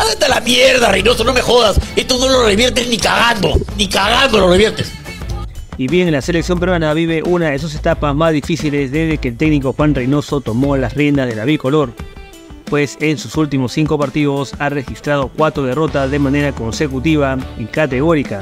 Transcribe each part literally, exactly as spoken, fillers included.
Anda a la mierda, Reynoso, no me jodas. Esto no lo reviertes ni cagando. Ni cagando lo reviertes. Y bien, la selección peruana vive una de sus etapas más difíciles desde que el técnico Juan Reynoso tomó las riendas de la bicolor, pues en sus últimos cinco partidos ha registrado cuatro derrotas de manera consecutiva y categórica,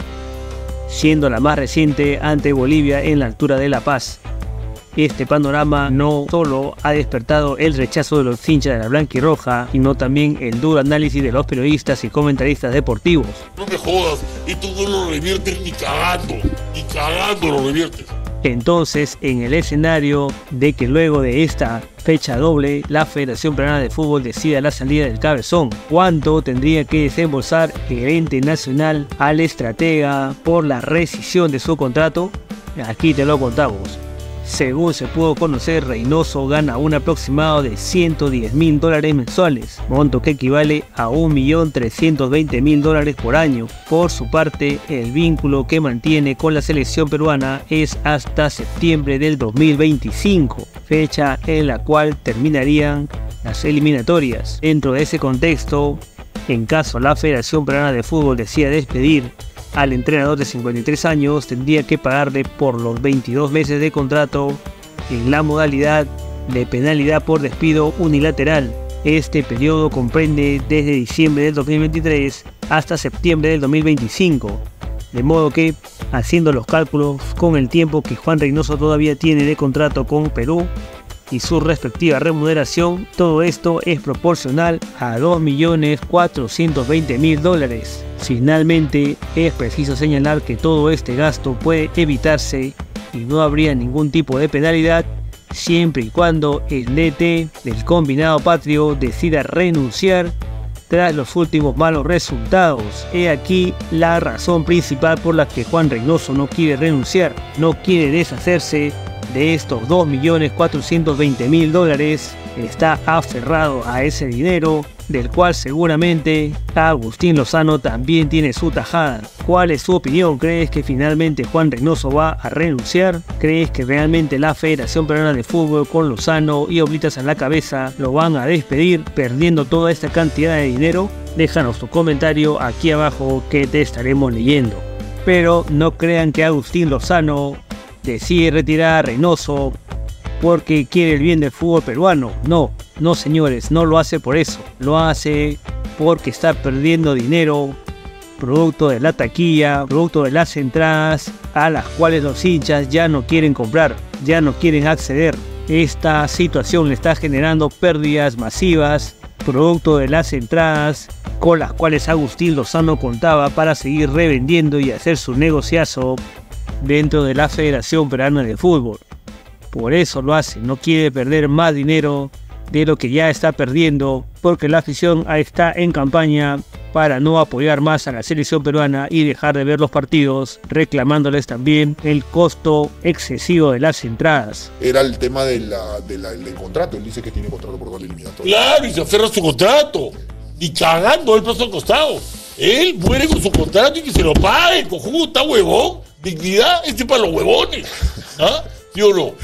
siendo la más reciente ante Bolivia en la altura de La Paz. Este panorama no solo ha despertado el rechazo de los hinchas de la blanquirroja, sino también el duro análisis de los periodistas y comentaristas deportivos. No me jodas, esto no lo reviertes ni cagando, ni cagando lo reviertes. Entonces, en el escenario de que luego de esta fecha doble, la Federación Peruana de Fútbol decida la salida del cabezón, ¿cuánto tendría que desembolsar el ente nacional al estratega por la rescisión de su contrato? Aquí te lo contamos. Según se pudo conocer, Reynoso gana un aproximado de ciento diez mil dólares mensuales, monto que equivale a un millón trescientos veinte mil dólares por año. Por su parte, el vínculo que mantiene con la selección peruana es hasta septiembre del dos mil veinticinco, fecha en la cual terminarían las eliminatorias. Dentro de ese contexto, en caso la Federación Peruana de Fútbol decida despedir al entrenador de cincuenta y tres años, tendría que pagarle por los veintidós meses de contrato en la modalidad de penalidad por despido unilateral. Este periodo comprende desde diciembre del dos mil veintitrés hasta septiembre del dos mil veinticinco, de modo que, haciendo los cálculos con el tiempo que Juan Reynoso todavía tiene de contrato con Perú y su respectiva remuneración, todo esto es proporcional a dos millones cuatrocientos veinte mil dólares. Finalmente, es preciso señalar que todo este gasto puede evitarse y no habría ningún tipo de penalidad siempre y cuando el D T del combinado patrio decida renunciar tras los últimos malos resultados. He aquí la razón principal por la que Juan Reynoso no quiere renunciar, no quiere deshacerse de estos dos millones cuatrocientos veinte mil dólares, está aferrado a ese dinero, del cual seguramente Agustín Lozano también tiene su tajada. ¿Cuál es su opinión? ¿Crees que finalmente Juan Reynoso va a renunciar? ¿Crees que realmente la Federación Peruana de Fútbol, con Lozano y Oblitas en la cabeza, lo van a despedir perdiendo toda esta cantidad de dinero? Déjanos tu comentario aquí abajo que te estaremos leyendo. Pero no crean que Agustín Lozano decide retirar a Reynoso porque quiere el bien del fútbol peruano. No, no señores, no lo hace por eso. Lo hace porque está perdiendo dinero, producto de la taquilla, producto de las entradas a las cuales los hinchas ya no quieren comprar, ya no quieren acceder. Esta situación le está generando pérdidas masivas, producto de las entradas con las cuales Agustín Lozano contaba para seguir revendiendo y hacer su negociazo dentro de la Federación Peruana de Fútbol. Por eso lo hace, no quiere perder más dinero de lo que ya está perdiendo, porque la afición está en campaña para no apoyar más a la selección peruana y dejar de ver los partidos, reclamándoles también el costo excesivo de las entradas. Era el tema de la, de la, del contrato, él dice que tiene contrato por toda la eliminatoria. Claro, y se aferra a su contrato, ni cagando el paso al costado. Él muere con su contrato y que se lo pague, cojudo, está huevón. Dignidad, este es para los huevones. ¿Ah? ¿Sí o no?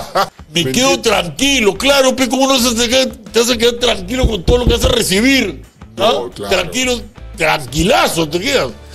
Me quedo tranquilo, claro, pero ¿cómo no se queda, te vas a quedar tranquilo con todo lo que vas a recibir? ¿Ah? No, claro. Tranquilo, tranquilazo te quedas.